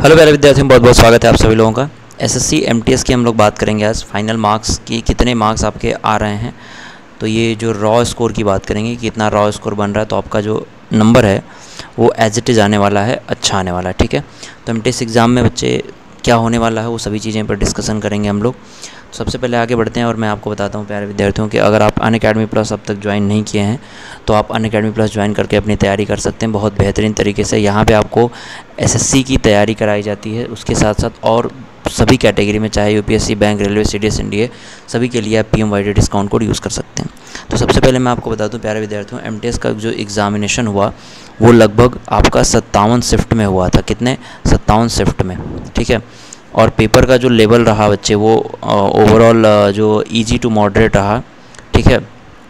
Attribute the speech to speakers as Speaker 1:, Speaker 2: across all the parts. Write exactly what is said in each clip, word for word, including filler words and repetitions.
Speaker 1: Hello प्यारे विद्यार्थियों, बहुत बहुत स्वागत है आप सभी लोगों का। एसएससी एमटीएस की हम लोग बात करेंगे आज। फाइनल मार्क्स की कितने मार्क्स आपके आ रहे हैं, तो ये जो रॉ स्कोर की बात करेंगे कि कितना रॉ स्कोर बन रहा है, तो आपका जो नंबर है वो एज इट इज़ आने वाला है, अच्छा आने वाला है। ठीक है, तो एमटीएस एग्ज़ाम में बच्चे क्या होने वाला है वो सभी चीज़ें पर डिस्कशन करेंगे हम लोग। सबसे पहले आगे बढ़ते हैं और मैं आपको बताता हूँ प्यारे विद्यार्थियों कि अगर आप अनअकैडमी प्लस अब तक ज्वाइन नहीं किए हैं तो आप अनअकैडमी प्लस ज्वाइन करके अपनी तैयारी कर सकते हैं बहुत बेहतरीन तरीके से। यहाँ पे आपको एसएससी की तैयारी कराई जाती है, उसके साथ साथ और सभी कैटेगरी में, चाहे UPSC, bank, railway, CDS, NDA, सभी के लिए आप पीएमवाईडी डिस्काउंट कोड यूज़ कर सकते हैं। तो सबसे पहले मैं आपको बता दूं प्यारे विद्यार्थियों, एमटीएस का जो एग्ज़ामिनेशन हुआ वो लगभग आपका सत्तावन शिफ्ट में हुआ था। कितने? सत्तावन शिफ्ट में। ठीक है, और पेपर का जो लेवल रहा बच्चे वो ओवरऑल जो इजी टू मॉडरेट रहा। ठीक है,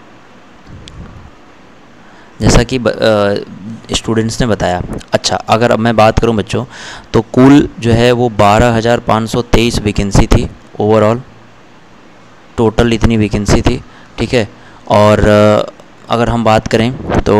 Speaker 1: जैसा कि स्टूडेंट्स ने बताया। अच्छा, अगर अब मैं बात करूं बच्चों, तो कुल जो है वो बारह हज़ार पाँच सौ तेईस वैकेंसी थी ओवरऑल, टोटल इतनी वैकेंसी थी। ठीक है, और अगर हम बात करें तो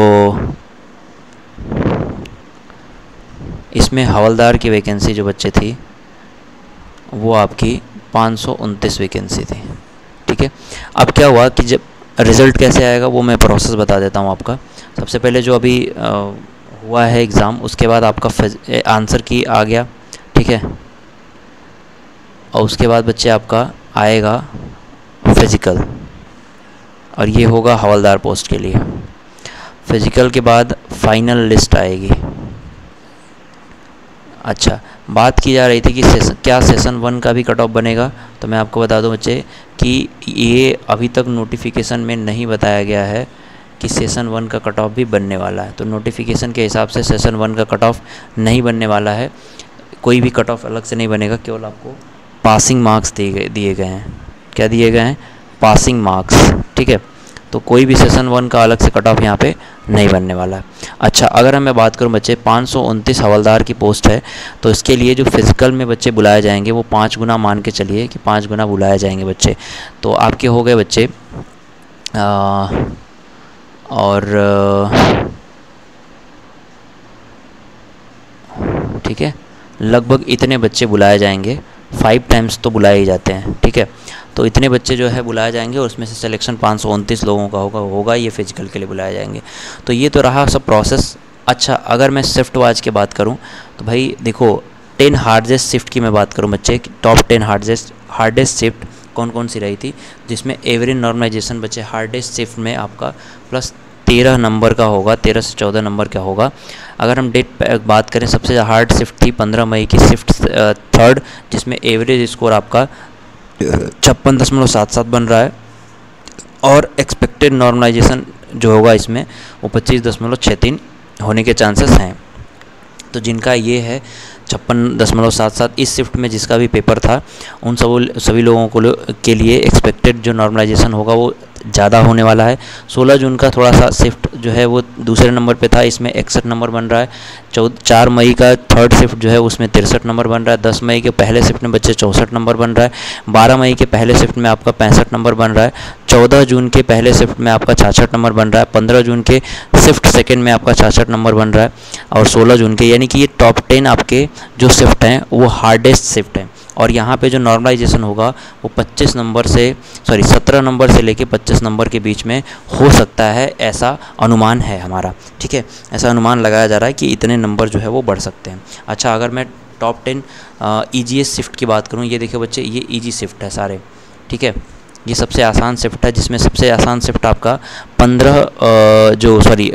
Speaker 1: इसमें हवलदार की वैकेंसी जो बच्चे थी वो आपकी पाँच सौ उनतीस वैकेंसी थी। ठीक है, अब क्या हुआ कि जब रिज़ल्ट कैसे आएगा वो मैं प्रोसेस बता देता हूँ आपका। सबसे पहले जो अभी आ, हुआ है एग्ज़ाम, उसके बाद आपका आंसर की आ गया। ठीक है, और उसके बाद बच्चे आपका आएगा फिज़िकल, और ये होगा हवलदार पोस्ट के लिए। फिज़िकल के बाद फाइनल लिस्ट आएगी। अच्छा, बात की जा रही थी कि सेशन क्या सेशन वन का भी कट ऑफ बनेगा, तो मैं आपको बता दूं बच्चे कि ये अभी तक नोटिफिकेशन में नहीं बताया गया है कि सेशन वन का कट ऑफ भी बनने वाला है। तो नोटिफिकेशन के हिसाब से सेशन वन का कट ऑफ नहीं बनने वाला है, कोई भी कट ऑफ अलग से नहीं बनेगा, केवल आपको पासिंग मार्क्स दिए गए दिए गए हैं। क्या दिए गए हैं? Passing marks. ठीक है, तो कोई भी सेशन वन का अलग से कट ऑफ यहाँ पे नहीं बनने वाला है। अच्छा, अगर मैं बात करूँ बच्चे, पाँच सौ उनतीस हवलदार की पोस्ट है, तो इसके लिए जो फिज़िकल में बच्चे बुलाए जाएंगे वो पाँच गुना मान के चलिए कि पाँच गुना बुलाए जाएंगे बच्चे। तो आपके हो गए बच्चे आ, और ठीक है, लगभग इतने बच्चे बुलाए जाएंगे। फाइव टाइम्स तो बुलाए ही जाते हैं। ठीक है, तो इतने बच्चे जो है बुलाए जाएंगे और उसमें से सिलेक्शन पाँच सौ उनतीस लोगों का होगा होगा ये फिजिकल के लिए बुलाए जाएंगे। तो ये तो रहा सब प्रोसेस। अच्छा, अगर मैं शिफ्ट वाइज की बात करूं तो भाई देखो, टेन हार्डेस्ट शिफ्ट की मैं बात करूं बच्चे, top ten hardest hardest shift कौन कौन सी रही थी, जिसमें एवरेज नॉर्मलाइजेशन बच्चे हार्डेस्ट शिफ्ट में आपका प्लस तेरह नंबर का होगा, तेरह से चौदह नंबर का होगा। अगर हम डेट बात करें, सबसे हार्ड शिफ्ट थी पंद्रह मई की शिफ्ट थर्ड, जिसमें एवरेज स्कोर आपका छप्पन दशमलव सात सात बन रहा है, और एक्सपेक्टेड नॉर्मलाइजेशन जो होगा इसमें वो पच्चीस दशमलव छः तीन होने के चांसेस हैं। तो जिनका ये है छप्पन दशमलव सात सात, इस शिफ्ट में जिसका भी पेपर था, उन सब सभी लोगों को के लिए एक्सपेक्टेड जो नॉर्मलाइजेशन होगा वो ज़्यादा होने वाला है। सोलह जून का थोड़ा सा शिफ्ट जो है वो दूसरे नंबर पे था, इसमें इकसठ नंबर बन रहा है। चौदह चार मई का थर्ड शिफ्ट जो है उसमें तिरसठ नंबर बन रहा है। दस मई के पहले शिफ्ट में बच्चे चौंसठ नंबर बन रहा है। बारह मई के पहले शिफ्ट में आपका पैंसठ नंबर बन रहा है। चौदह जून के पहले शिफ्ट में आपका छाछठ नंबर बन रहा है। पंद्रह जून के शिफ्ट सेकेंड में आपका छाछठ नंबर बन रहा है, और सोलह जून के, यानी कि ये टॉप टेन आपके जो शिफ्ट हैं वो हार्डेस्ट शिफ्ट हैं। और यहाँ पे जो नॉर्मलाइजेशन होगा वो पच्चीस नंबर से सॉरी सत्रह नंबर से लेके पच्चीस नंबर के बीच में हो सकता है, ऐसा अनुमान है हमारा। ठीक है, ऐसा अनुमान लगाया जा रहा है कि इतने नंबर जो है वो बढ़ सकते हैं। अच्छा, अगर मैं टॉप टेन ईजीएस्ट शिफ्ट की बात करूँ, ये देखिए बच्चे, ये ईजी शिफ्ट है सारे। ठीक है, ये सबसे आसान शिफ्ट है, जिसमें सबसे आसान शिफ्ट आपका पंद्रह जो सॉरी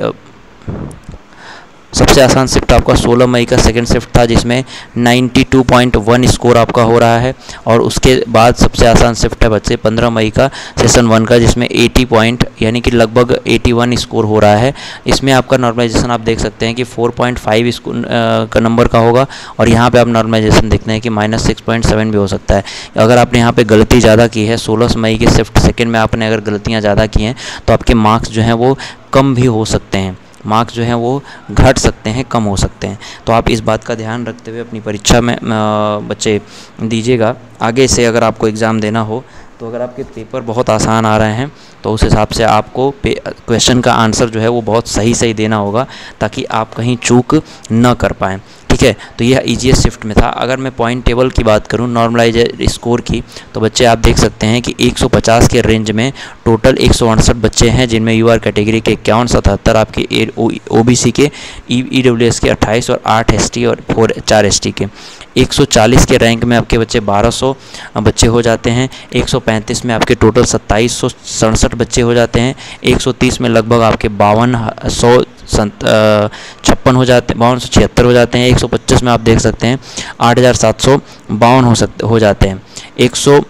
Speaker 1: सबसे आसान शिफ्ट आपका सोलह मई का सेकंड शिफ्ट था, जिसमें बानवे पॉइंट एक स्कोर आपका हो रहा है। और उसके बाद सबसे आसान शिफ्ट है बच्चे पंद्रह मई का सेशन वन का, जिसमें अस्सी पॉइंट यानी कि लगभग इक्यासी स्कोर हो रहा है। इसमें आपका नॉर्मलाइजेशन आप देख सकते हैं कि चार पॉइंट पाँच का नंबर का होगा, और यहाँ पे आप नॉर्मलाइजेशन देखते हैं कि माइनस सिक्स पॉइंट सेवन भी हो सकता है। अगर आपने यहाँ पे गलती ज़्यादा की है, सोलह मई के शिफ्ट सेकेंड में आपने अगर गलतियाँ ज़्यादा की हैं, तो आपके मार्क्स जो हैं वो कम भी हो सकते हैं, मार्क्स जो हैं वो घट सकते हैं, कम हो सकते हैं। तो आप इस बात का ध्यान रखते हुए अपनी परीक्षा में बच्चे दीजिएगा। आगे से अगर आपको एग्ज़ाम देना हो तो अगर आपके पेपर बहुत आसान आ रहे हैं तो उस हिसाब से आपको क्वेश्चन का आंसर जो है वो बहुत सही सही देना होगा, ताकि आप कहीं चूक न कर पाएँ। ठीक है। तो यह ईजीएस शिफ्ट में था। अगर मैं पॉइंट टेबल की बात करूं नॉर्मलाइज स्कोर की, तो बच्चे आप देख सकते हैं कि एक सौ पचास के रेंज में टोटल एक सौ अड़सठ बच्चे हैं, जिनमें यूआर कैटेगरी के इक्यावन, सतहत्तर आपके ओबीसी के, ईडब्ल्यूएस के अट्ठाईस और आठ एसटी और फोर चार एसटी के। एक सौ चालीस के रैंक में आपके बच्चे बारह सौ बच्चे हो जाते हैं। एक सौ पैंतीस में आपके टोटल सत्ताईस सौ सड़सठ बच्चे हो जाते हैं। एक सौ तीस में लगभग आपके बावन सौ संत छप्पन हो जाते हैं, बावन सौ छिहत्तर हो जाते हैं। एक सौ पच्चीस में आप देख सकते हैं आठ हज़ार सात सौ बावन हो सकते हो जाते हैं। एक सौ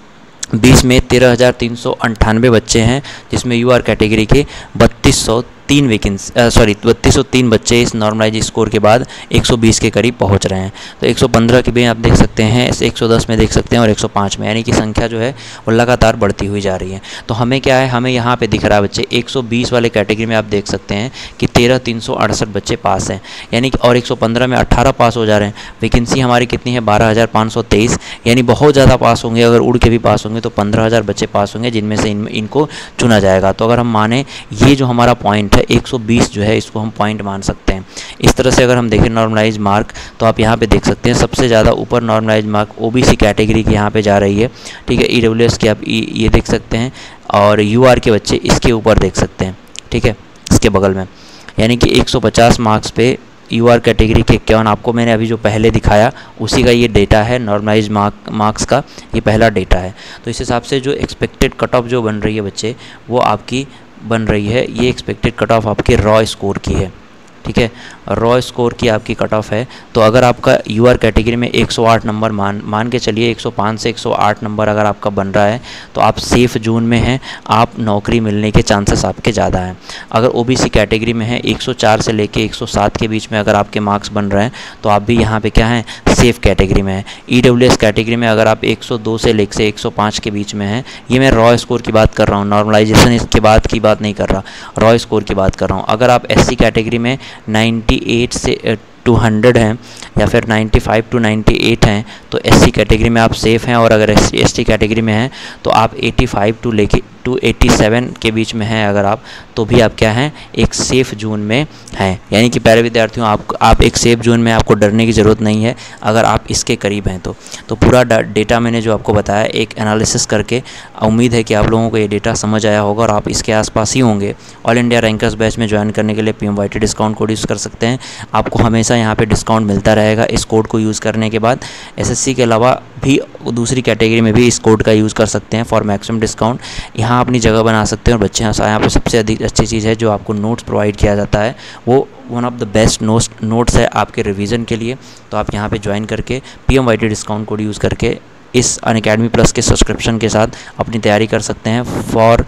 Speaker 1: बीस में तेरह हज़ार तीन सौ अंठानवे बच्चे हैं, जिसमें यूआर कैटेगरी के बत्तीस सौ तीन वैकेंसी सॉरी बत्तीस सौ तीन बच्चे इस नॉर्मलाइज स्कोर के बाद एक सौ बीस के करीब पहुंच रहे हैं। तो एक सौ पंद्रह के भी आप देख सकते हैं, एक सौ दस में देख सकते हैं और एक सौ पाँच में, यानी कि संख्या जो है वो लगातार बढ़ती हुई जा रही है। तो हमें क्या है, हमें यहाँ पे दिख रहा है बच्चे एक सौ बीस वाले कैटेगरी में आप देख सकते हैं कि तेरह तीन सौ अड़सठ बच्चे पास हैं, यानी कि और एक सौ पंद्रह में अट्ठारह पास हो जा रहे हैं। वैकेंसी हमारी कितनी है, बारह हज़ार पाँच सौ तेईस, यानी बहुत ज़्यादा पास होंगे। अगर उड़ के भी पास होंगे तो पंद्रह हज़ार बच्चे पास होंगे, जिनमें से इन इनको चुना जाएगा। तो अगर हम माने ये जो हमारा पॉइंट है एक सौ बीस जो है, इसको हम पॉइंट मान सकते हैं। इस तरह से अगर हम देखें नॉर्मलाइज मार्क, तो आप यहाँ पे देख सकते हैं सबसे ज़्यादा ऊपर नॉर्मलाइज मार्क ओबीसी कैटेगरी की यहाँ पे जा रही है, ठीक है। ईडब्ल्यूएस की आप ये देख सकते हैं और यूआर के बच्चे इसके ऊपर देख सकते हैं, ठीक है, इसके बगल में, यानी कि एक सौ पचास मार्क्स पे यूआर कैटेगरी के इक्यावन, आपको मैंने अभी जो पहले दिखाया उसी का ये डेटा है, नॉर्मलाइज मार्क मार्क्स का ये पहला डेटा है। तो इस हिसाब से जो एक्सपेक्टेड कट ऑफ जो बन रही है बच्चे, वो आपकी बन रही है, ये एक्सपेक्टेड कट ऑफ आपके रॉ स्कोर की है, ठीक है। रॉ स्कोर की आपकी कट ऑफ है। तो अगर आपका यूआर कैटेगरी में एक सौ आठ नंबर मान मान के चलिए, एक सौ पाँच से एक सौ आठ नंबर अगर आपका बन रहा है, तो आप सेफ जोन में हैं, आप नौकरी मिलने के चांसेस आपके ज़्यादा हैं। अगर ओबीसी कैटेगरी में है, एक सौ चार से लेके एक सौ सात के बीच में अगर आपके मार्क्स बन रहे हैं, तो आप भी यहाँ पे क्या हैं, सेफ कैटेगरी में है। ईडब्ल्यूएस कैटेगरी में अगर आप एक सौ दो से लेकर एक सौ पाँच के बीच में हैं, ये मैं रॉ स्कोर की बात कर रहा हूँ, नॉर्मलाइजेशन इसके बाद की बात नहीं कर रहा, रॉ स्कोर की बात कर रहा हूँ। अगर आप एससी कैटेगरी में अट्ठानवे से दो सौ हैं या फिर पचानवे टू अट्ठानवे हैं, तो एससी कैटेगरी में आप सेफ़ हैं। और अगर एसटी कैटेगरी में हैं तो आप पचासी टू लेके टू सत्तासी के बीच में हैं अगर आप, तो भी आप क्या हैं, एक सेफ़ जोन में हैं। यानी कि प्यारे विद्यार्थियों, आप आप एक सेफ़ जोन में, आपको डरने की ज़रूरत नहीं है अगर आप इसके करीब हैं तो। तो पूरा डेटा मैंने जो आपको बताया एक एनालिसिस करके, उम्मीद है कि आप लोगों को ये डेटा समझ आया होगा और आप इसके आसपास ही होंगे। ऑल इंडिया रैंकर्स बैच में ज्वाइन करने के लिए पीएमवाईटी डिस्काउंट कोड यूज़ कर सकते हैं। आपको हमेशा यहाँ पे डिस्काउंट मिलता रहेगा इस कोड को यूज़ करने के बाद। एसएससी के अलावा भी दूसरी कैटेगरी में भी इस कोड का यूज़ कर सकते हैं फॉर मैक्सिमम डिस्काउंट। यहाँ अपनी जगह बना सकते हैं और बच्चे यहाँ पे सबसे अधिक अच्छी चीज़ है जो आपको नोट्स प्रोवाइड किया जाता है, वो one of the best notes notes है आपके रिवीजन के लिए। तो आप यहाँ पे ज्वाइन करके पीएमवाईटी डिस्काउंट कोड यूज़ करके इस अनअकैडमी प्लस के सब्सक्रिप्शन के साथ अपनी तैयारी कर सकते हैं। फॉर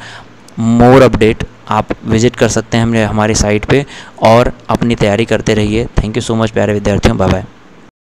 Speaker 1: मोर अपडेट आप विजिट कर सकते हैं हमारे हमारी साइट पे और अपनी तैयारी करते रहिए। थैंक यू सो मच प्यारे विद्यार्थियों, बाय बाय।